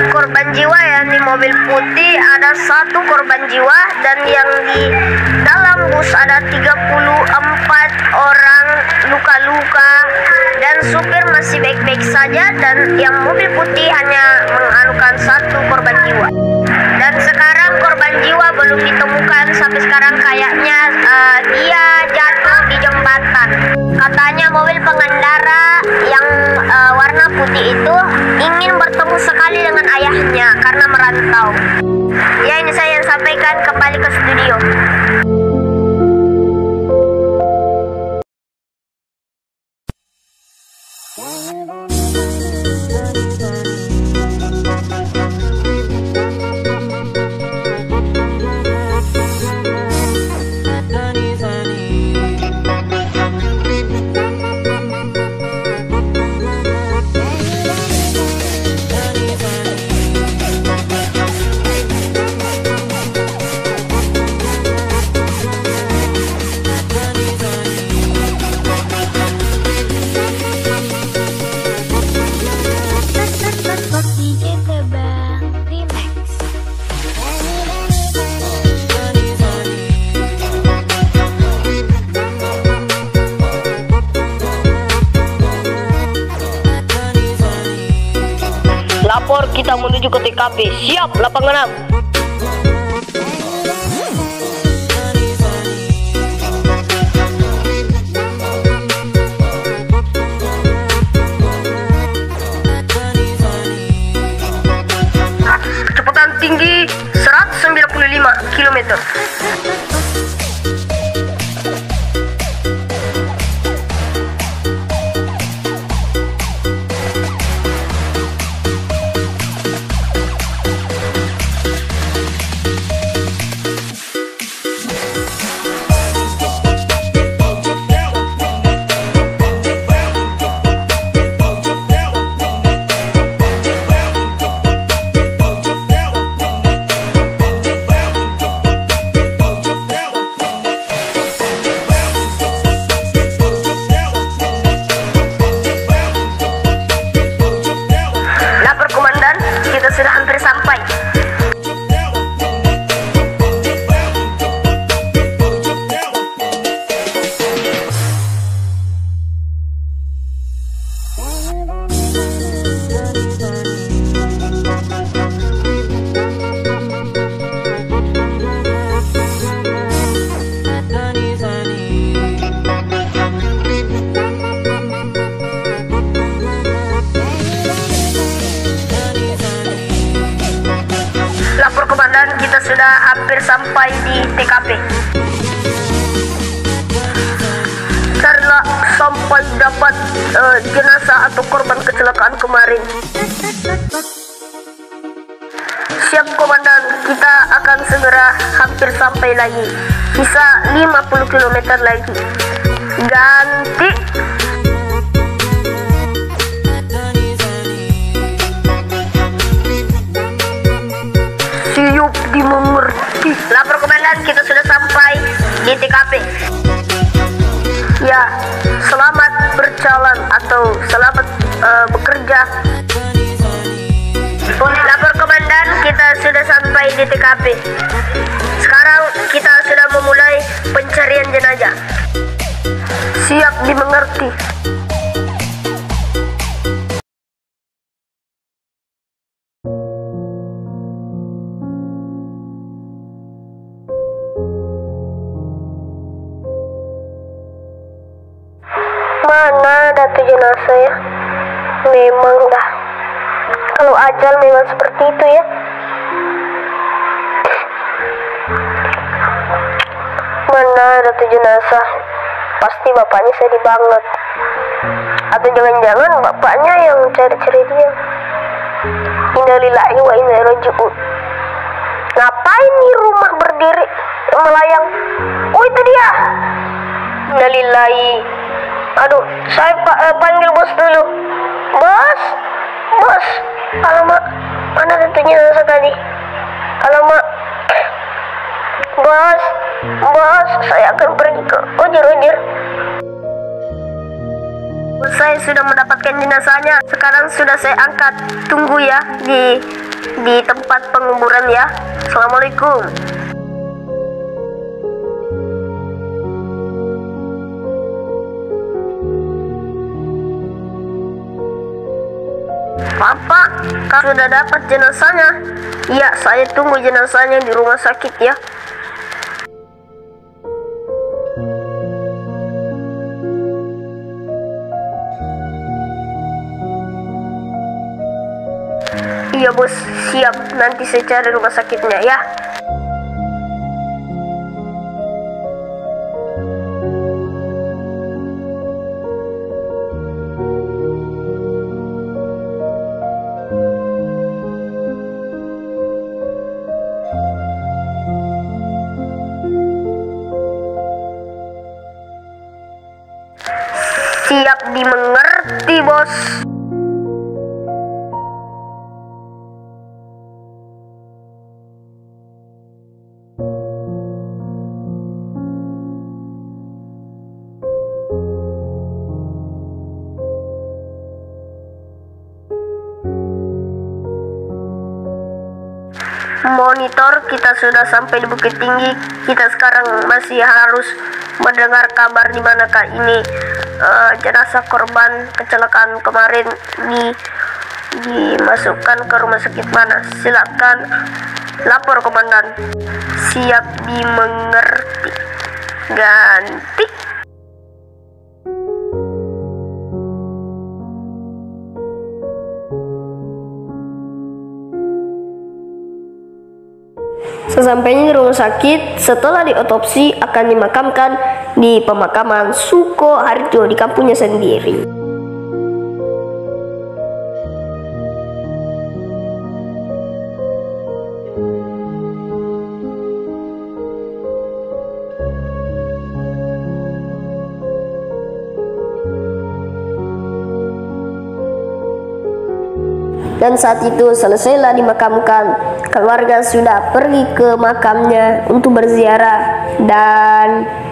korban jiwa ya. Di mobil putih ada 1 korban jiwa, dan yang di dalam bus ada 34 orang luka-luka, dan supir masih baik-baik saja, dan yang mobil putih hanya menganukan 1 korban jiwa. Dan sekarang korban jiwa belum ditemukan sampai sekarang, kayaknya dia jatuh di jembatan. Katanya mobil pengendara yang warna putih itu ingin bertemu sekali dengan ayahnya karena merantau. Ya, ini saya yang sampaikan, kembali ke studio. Lapor, kita menuju ke TKP. Siap, lapangan 6. Kecepatan tinggi 195 km. Sudah hampir sampai. Lapor komandan, kita sudah hampir sampai di TKP. Setelah sampai dapat jenazah atau korban kecelakaan kemarin. Siap komandan, kita akan segera hampir sampai lagi. Sisa 50 km lagi. Ganti. Siap, dimengerti. Lapor komandan, kita sudah sampai di TKP. Ya, selamat berjalan atau selamat bekerja. Lapor komandan, kita sudah sampai di TKP. Sekarang kita sudah memulai pencarian jenazah. Siap, dimengerti. Mana ada tuh jenazah ya? Memang dah, kalau ajal memang seperti itu ya. Mana ada tuh jenazah? Pasti bapaknya sedih banget. Atau jangan-jangan bapaknya yang cari-cari dia. Innalillahi wa inna ilaihi raji'un. Ngapain nih rumah berdiri melayang? Oh, itu dia. Innalillahi. Aduh, saya panggil bos dulu. Bos, bos. Alamak, mana tentunya jenazah tadi? Alamak, bos, bos, saya akan pergi ke ujir-ujir. Saya sudah mendapatkan jenazahnya. Sekarang sudah saya angkat. Tunggu ya di di tempat penguburan ya. Assalamualaikum. Bapak, kau sudah dapat jenazahnya? Iya, saya tunggu jenazahnya di rumah sakit ya. Iya bos, siap. Nanti saya cari rumah sakitnya ya. Siap dimengerti bos. Monitor, kita sudah sampai di Bukit Tinggi. Kita sekarang masih harus mendengar kabar di manakah ini jenazah korban kecelakaan kemarin dimasukkan ke rumah sakit mana. Silakan lapor komandan. Siap dimengerti. Ganti. Sesampainya di rumah sakit, setelah diotopsi akan dimakamkan di pemakaman Sukoharjo di kampungnya sendiri. Dan saat itu selesailah dimakamkan. Keluarga sudah pergi ke makamnya untuk berziarah dan